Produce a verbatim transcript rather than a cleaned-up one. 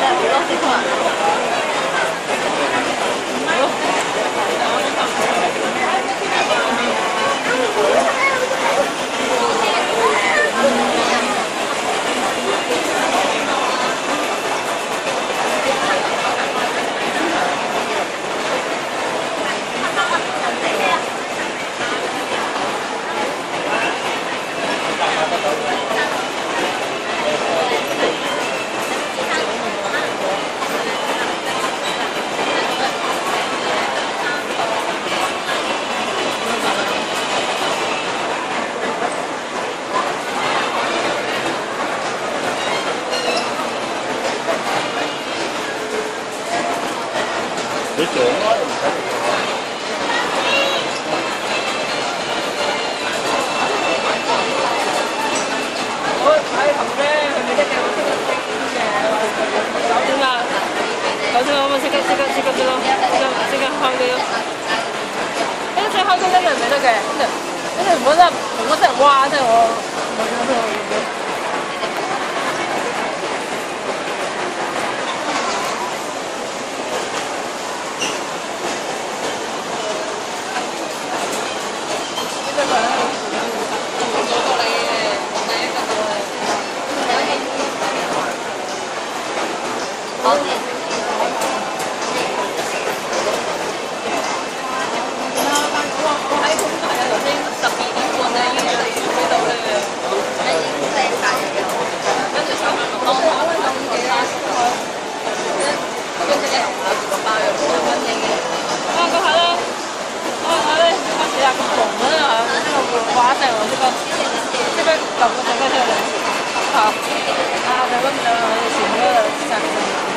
你做啊，唔使。 我睇頭啫，佢咪一定會識得識嘅。搞掂啦，搞掂啦，咁啊即刻即刻即刻啲咯，即刻即刻開啲咯。誒，即係開工一樣咪得嘅，跟住跟住唔好真係唔好真係哇！真係我唔係咁樣。好啲。我我喺工台啊，頭先十二點半咧已經嚟呢度咧，喺已經 set 曬嘅，跟住收我我咧就幾啦，跟住咧拿住個包又冇得揾嘢嘅，啊嗰下咧，啊啊咧開始啦咁紅啦嚇，呢個畫成我呢個即刻撳個整個出嚟，好，啊就咁就前嗰個